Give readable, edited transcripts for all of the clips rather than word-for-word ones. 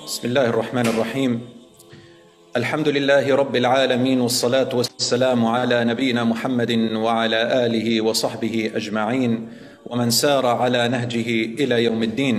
بسم الله الرحمن الرحيم الحمد لله رب العالمين والصلاة والسلام على نبينا محمد وعلى آله وصحبه أجمعين ومن سار على نهجه إلى يوم الدين.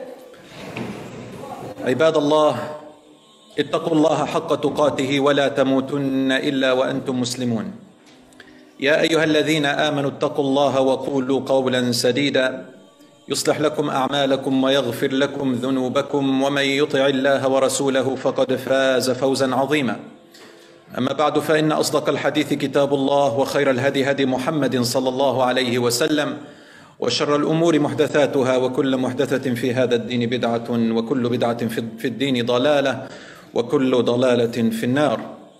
عباد الله، اتقوا الله حق تقاته ولا تموتن إلا وأنتم مسلمون. يا أيها الذين آمنوا اتقوا الله وقولوا قولا سديدا يصلح لكم أعمالكم ويغفر لكم ذنوبكم ومن يطع الله ورسوله فقد فاز فوزا عظيما. أما بعد، فإن أصدق الحديث كتاب الله، وخير الهدي هدي محمد صلى الله عليه وسلم، وشر الأمور محدثاتها، وكل محدثة في هذا الدين بدعة، وكل بدعة في الدين ضلالة، وكل ضلالة في النار.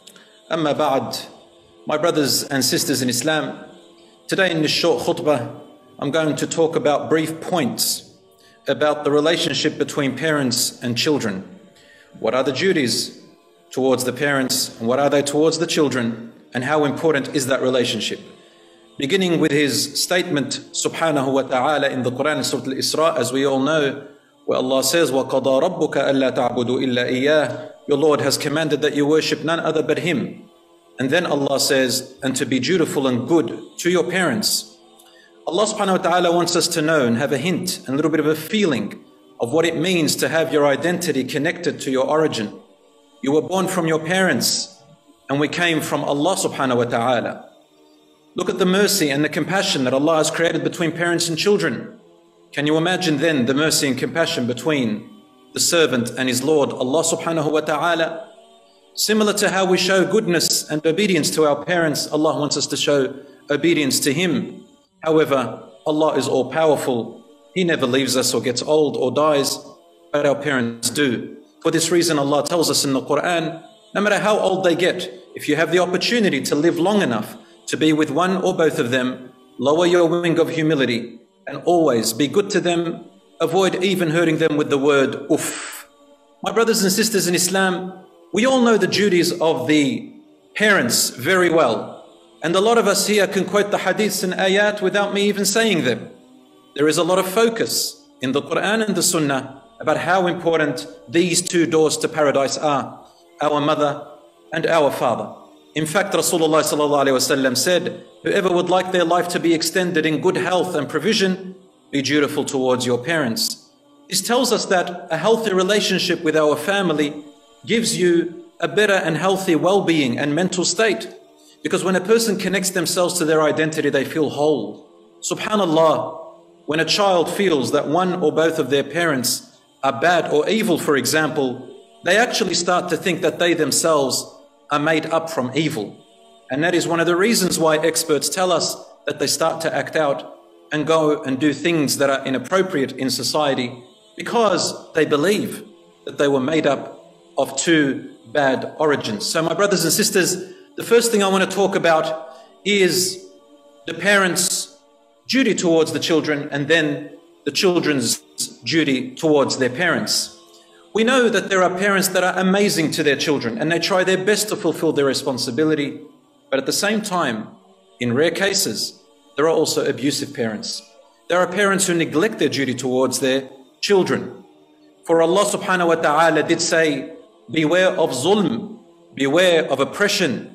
أما بعد, my brothers and sisters in Islam, today in this short khutbah I'm going to talk about brief points about the relationship between parents and children. What are the duties towards the parents, and what are they towards the children, and how important is that relationship? Beginning with his statement subhanahu wa ta'ala in the Quran, Surah Al-Isra, as we all know, where Allah says, وَقَضَى رَبُّكَ أَلَّا تَعْبُدُوا إِلَّا إِيَّاهُ, your Lord has commanded that you worship none other but Him. And then Allah says, and to be dutiful and good to your parents. Allah subhanahu wa ta'ala wants us to know and have a hint and a little bit of a feeling of what it means to have your identity connected to your origin. You were born from your parents, and we came from Allah subhanahu wa ta'ala. Look at the mercy and the compassion that Allah has created between parents and children. Can you imagine then the mercy and compassion between the servant and his Lord, Allah subhanahu wa ta'ala? Similar to how we show goodness and obedience to our parents, Allah wants us to show obedience to Him. However, Allah is all powerful. He never leaves us or gets old or dies, but our parents do. For this reason, Allah tells us in the Quran, no matter how old they get, if you have the opportunity to live long enough to be with one or both of them, lower your wing of humility and always be good to them. Avoid even hurting them with the word uff. My brothers and sisters in Islam, we all know the duties of the parents very well. And a lot of us here can quote the hadiths and ayat without me even saying them. There is a lot of focus in the Quran and the Sunnah about how important these two doors to paradise are, our mother and our father. In fact, Rasulullah sallallahu alaihi wasallam said, whoever would like their life to be extended in good health and provision, be dutiful towards your parents. This tells us that a healthy relationship with our family gives you a better and healthy well-being and mental state. Because when a person connects themselves to their identity, they feel whole. Subhanallah, when a child feels that one or both of their parents are bad or evil, for example, they actually start to think that they themselves are made up from evil. And that is one of the reasons why experts tell us that they start to act out and go and do things that are inappropriate in society because they believe that they were made up of two bad origins. So my brothers and sisters, the first thing I want to talk about is the parents' duty towards the children, and then the children's duty towards their parents. We know that there are parents that are amazing to their children and they try their best to fulfill their responsibility. But at the same time, in rare cases, there are also abusive parents. There are parents who neglect their duty towards their children. For Allah subhanahu wa ta'ala did say, beware of zulm, beware of oppression,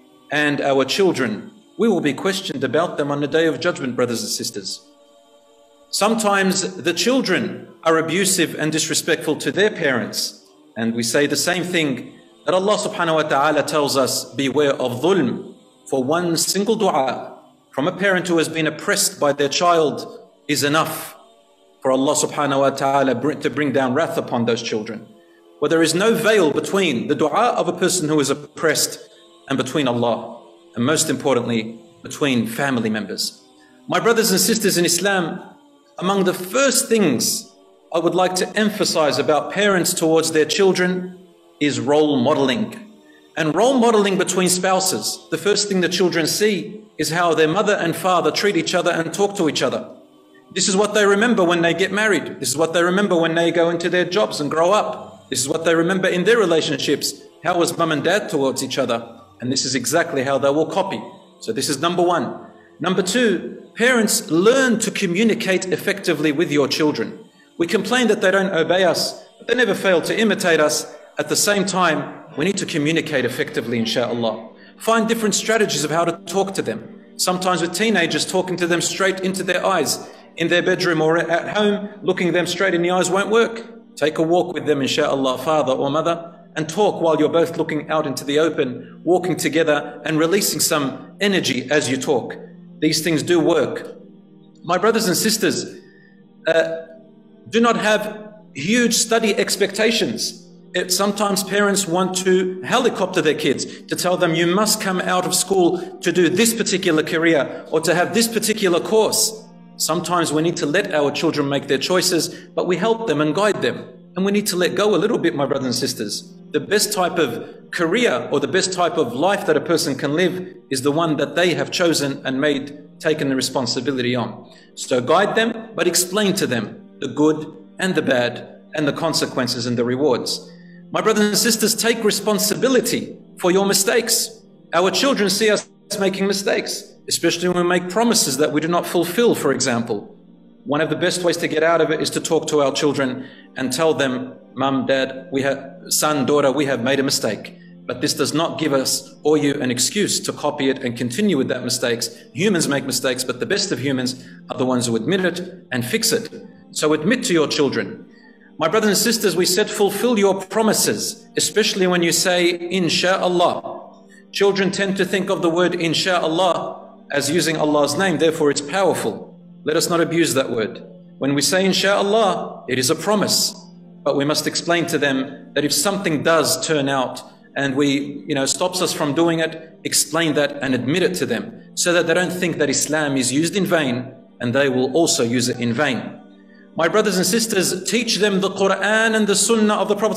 and our children, we will be questioned about them on the day of judgment, brothers and sisters. Sometimes the children are abusive and disrespectful to their parents, and we say the same thing that Allah subhanahu wa ta'ala tells us, beware of dhulm. For one single dua from a parent who has been oppressed by their child is enough for Allah subhanahu wa ta'ala to bring down wrath upon those children. Where there is no veil between the dua of a person who is oppressed and between Allah, and most importantly, between family members. My brothers and sisters in Islam, among the first things I would like to emphasize about parents towards their children is role modeling. And role modeling between spouses. The first thing the children see is how their mother and father treat each other and talk to each other. This is what they remember when they get married. This is what they remember when they go into their jobs and grow up. This is what they remember in their relationships. How was mum and dad towards each other? And this is exactly how they will copy. So this is number one. Number two, parents learn to communicate effectively with your children. We complain that they don't obey us They never fail to imitate us. At the same time, we need to communicate effectively, inshallah. Find different strategies of how to talk to them. Sometimes with teenagers, talking to them straight into their eyes, in their bedroom or at home, looking them straight in the eyes won't work. Take a walk with them, inshallah, father or mother, and talk while you're both looking out into the open, walking together and releasing some energy as you talk. These things do work. My brothers and sisters, do not have huge study expectations. Sometimes parents want to helicopter their kids, to tell them you must come out of school to do this particular career or to have this particular course. Sometimes we need to let our children make their choices, but we help them and guide them. And we need to let go a little bit, my brothers and sisters. The best type of career or the best type of life that a person can live is the one that they have chosen and taken the responsibility on. So guide them, but explain to them the good and the bad and the consequences and the rewards. My brothers and sisters, take responsibility for your mistakes. Our children see us making mistakes, especially when we make promises that we do not fulfill, for example. One of the best ways to get out of it is to talk to our children and tell them, Mum, Dad, son, daughter, we have made a mistake. But this does not give us or you an excuse to copy it and continue with that mistakes. Humans make mistakes, but the best of humans are the ones who admit it and fix it. So admit to your children. My brothers and sisters, we said fulfill your promises, especially when you say, Insha'Allah. Children tend to think of the word Insha'Allah as using Allah's name, therefore it's powerful. Let us not abuse that word. When we say Insha'Allah, it is a promise. But we must explain to them that if something does turn out and stops us from doing it, explain that and admit it to them so that they don't think that Islam is used in vain and they will also use it in vain. My brothers and sisters, teach them the Quran and the Sunnah of the Prophet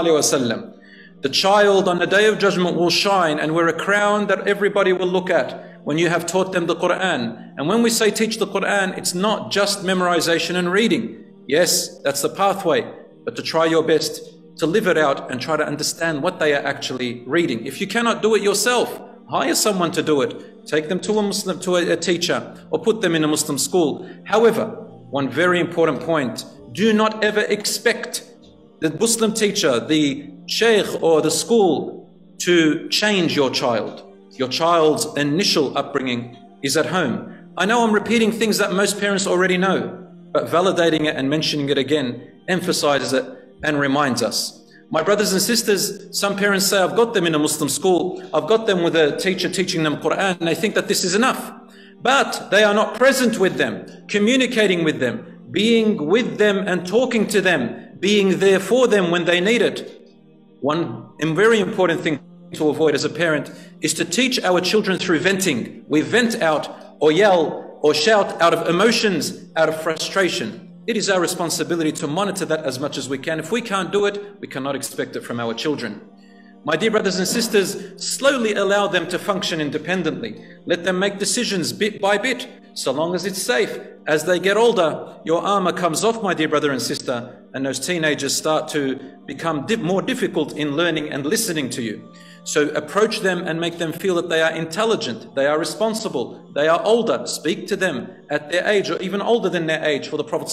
ﷺ. The child on the Day of Judgment will shine and wear a crown that everybody will look at when you have taught them the Quran. And when we say teach the Quran, it's not just memorization and reading. Yes, that's the pathway, but to try your best to live it out and try to understand what they are actually reading. If you cannot do it yourself, hire someone to do it. Take them to a teacher or put them in a Muslim school. However, one very important point, do not ever expect the Muslim teacher, the sheikh or the school to change your child. Your child's initial upbringing is at home. I know I'm repeating things that most parents already know, but validating it and mentioning it again emphasizes it and reminds us. My brothers and sisters, some parents say, I've got them in a Muslim school, I've got them with a teacher teaching them Quran, and they think that this is enough. But they are not present with them, communicating with them, being with them and talking to them, being there for them when they need it. One very important thing to avoid as a parent is to teach our children through venting. We vent out or yell or shout out of emotions, out of frustration. It is our responsibility to monitor that as much as we can. If we can't do it, we cannot expect it from our children. My dear brothers and sisters, slowly allow them to function independently. Let them make decisions bit by bit, so long as it's safe. As they get older, your armor comes off, my dear brother and sister, and those teenagers start to become more difficult in learning and listening to you. So approach them and make them feel that they are intelligent, they are responsible, they are older. Speak to them at their age or even older than their age. For the Prophet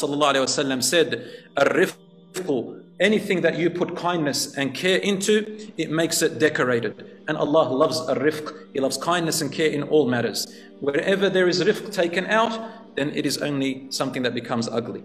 ﷺ said, "Ar-rifqu," anything that you put kindness and care into, it makes it decorated. And Allah loves ar-rifq. He loves kindness and care in all matters. Wherever there is rifq taken out, then it is only something that becomes ugly.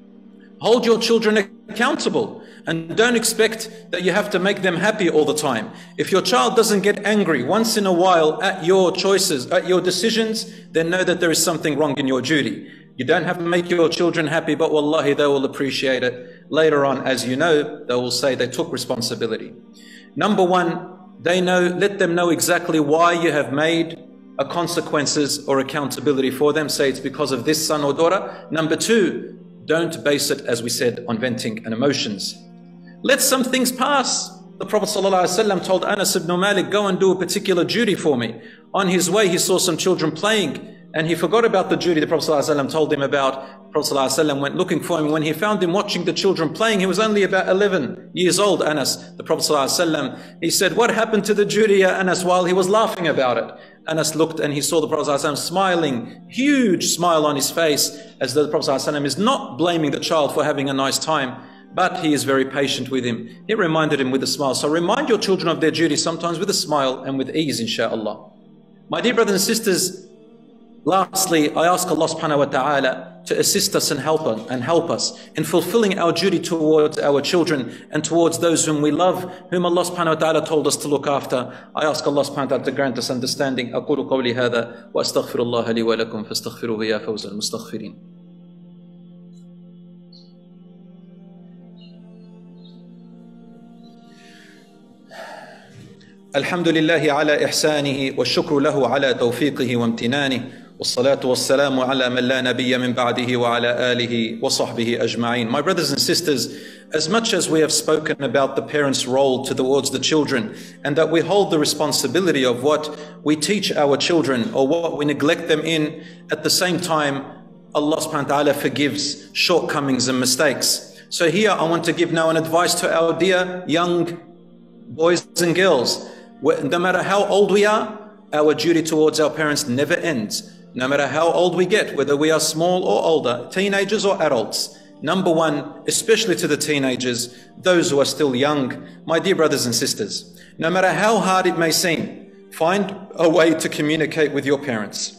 Hold your children accountable and don't expect that you have to make them happy all the time. If your child doesn't get angry once in a while at your choices, at your decisions, then know that there is something wrong in your duty. You don't have to make your children happy, but wallahi, they will appreciate it. Later on, as you know, they will say they took responsibility. Number one, let them know exactly why you have made a consequences or accountability for them. Say it's because of this son or daughter. Number two, don't base it, as we said, on venting and emotions. Let some things pass. The Prophet ﷺ told Anas ibn Malik, go and do a particular duty for me. On his way, he saw some children playing and he forgot about the duty the Prophet ﷺ told him about. The Prophet ﷺ went looking for him. When he found him watching the children playing, he was only about 11 years old, Anas. The Prophet ﷺ, he said, what happened to the duty, ya Anas, while he was laughing about it? Anas looked and he saw the Prophet ﷺ smiling, huge smile on his face, as though the Prophet ﷺ is not blaming the child for having a nice time, but he is very patient with him. He reminded him with a smile. So remind your children of their duty sometimes with a smile and with ease, inshallah. My dear brothers and sisters, lastly, I ask Allah subhanahu wa ta'ala to assist us and help us in fulfilling our duty towards our children and towards those whom we love, whom Allah subhanahu wa ta'ala told us to look after. I ask Allah subhanahu wa ta'ala to grant us understanding. أقول قولي هذا وأستغفر الله لي ولكم فاستغفروه يا فوز المستغفرين. الحمد لله على إحسانه والشكر له على توفيقه وامتنانه والصلاة والسلام على من لا نبي من بعده وعلى آله وصحبه أجمعين. My brothers and sisters, as much as we have spoken about the parents' role towards the children and that we hold the responsibility of what we teach our children or what we neglect them in, at the same time Allah subhanahu wa ta'ala forgives shortcomings and mistakes. So here I want to give now an advice to our dear young boys and girls. No matter how old we are, our duty towards our parents never ends. No matter how old we get, whether we are small or older, teenagers or adults. Number one, especially to the teenagers, those who are still young, my dear brothers and sisters, no matter how hard it may seem, find a way to communicate with your parents.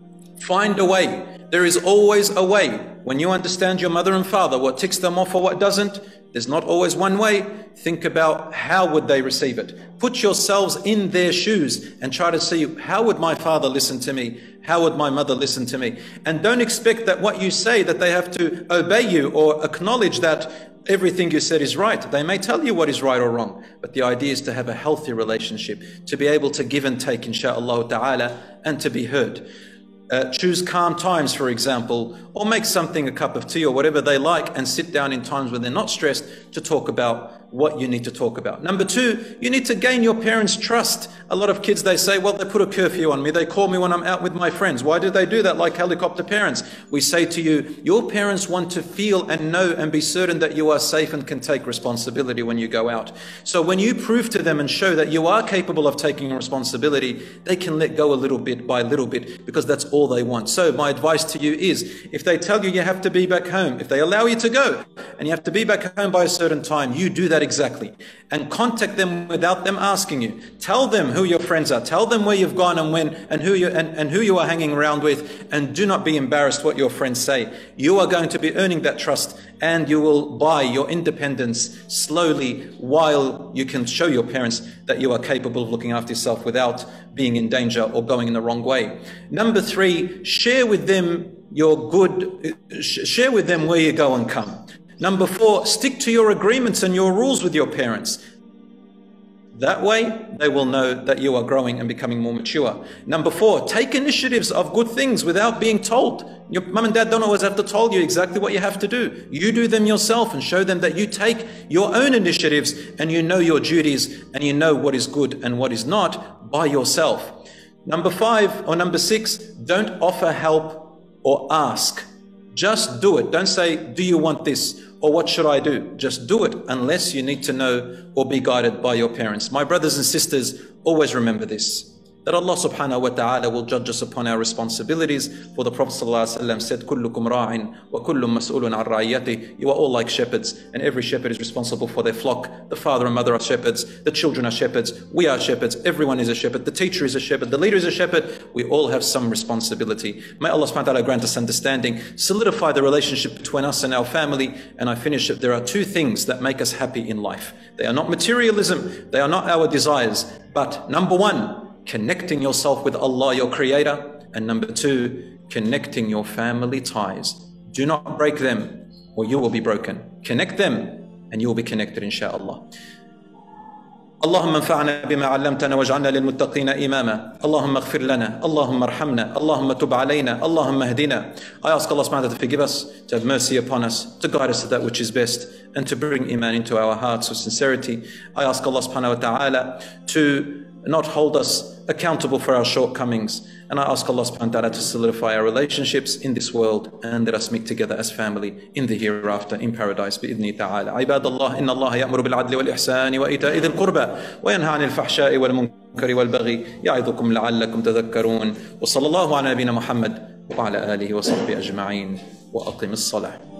Find a way. There is always a way. When you understand your mother and father, what ticks them off or what doesn't, there's not always one way. Think about how would they receive it. Put yourselves in their shoes and try to see, how would my father listen to me? How would my mother listen to me? And don't expect that what you say, that they have to obey you or acknowledge that everything you said is right. They may tell you what is right or wrong, but the idea is to have a healthy relationship, to be able to give and take, insha'Allah ta'ala, and to be heard. Choose calm times, for example, or make something a cup of tea or whatever they like and sit down in times when they're not stressed to talk about what you need to talk about. Number two, you need to gain your parents' trust. A lot of kids, they say, well, they put a curfew on me. They call me when I'm out with my friends. Why do they do that like helicopter parents? We say to you, your parents want to feel and know and be certain that you are safe and can take responsibility when you go out. So when you prove to them and show that you are capable of taking responsibility, they can let go a little bit by little bit because that's all they want. So my advice to you is, if they tell you you have to be back home, if they allow you to go and you have to be back home by a certain time, you do that exactly. And contact them without them asking you. Tell them who your friends are. Tell them where you've gone and when and who you are hanging around with. And do not be embarrassed what your friends say. You are going to be earning that trust and you will buy your independence slowly while you can show your parents that you are capable of looking after yourself without being in danger or going in the wrong way. Number three, share with them share with them where you go and come. Number four, stick to your agreements and your rules with your parents. That way, they will know that you are growing and becoming more mature. Number four, take initiatives of good things without being told. Your mum and dad don't always have to tell you exactly what you have to do. You do them yourself and show them that you take your own initiatives and you know your duties and you know what is good and what is not by yourself. Number five or number six, don't offer help or ask. Just do it. Don't say, do you want this? Or what should I do? Just do it unless you need to know or be guided by your parents. My brothers and sisters, always remember this, that Allah subhanahu wa ta'ala will judge us upon our responsibilities. For the Prophet sallallahu alaihi wasallam said, "Kullukum ra'in wa kullum mas'ulun an ra'iyati." You are all like shepherds, and every shepherd is responsible for their flock. The father and mother are shepherds, the children are shepherds, we are shepherds, everyone is a shepherd, the teacher is a shepherd, the leader is a shepherd. We all have some responsibility. May Allah subhanahu wa ta'ala grant us understanding, solidify the relationship between us and our family. And I finish it. There are two things that make us happy in life. They are not materialism, they are not our desires, but number one, connecting yourself with Allah, your creator, and number two, connecting your family ties. Do not break them or you will be broken. Connect them and you will be connected, inshallah. اللهم انفعنا بما علمتنا واجعلنا للمتقين إماما. اللهم اغفر لنا. اللهم ارحمنا. اللهم تب علينا. اللهم اهدنا. I ask Allah subhanahu wa ta'ala to forgive us, to have mercy upon us, to guide us to that which is best, and to bring iman into our hearts with sincerity. I ask Allah subhanahu wa ta'ala to not hold us accountable for our shortcomings. And I ask Allah subhanahu wa ta'ala to solidify our relationships in this world and let us meet together as family in the hereafter in paradise بإذنه تعالى. عباد الله إن الله يأمر بالعدل والإحسان وإيتاء ذي القربى وينهى عن الفحشاء والمنكر والبغي يعظكم لعلكم تذكرون وصلى الله على نبينا محمد وعلى آله وصحبه أجمعين وأقم الصلاة.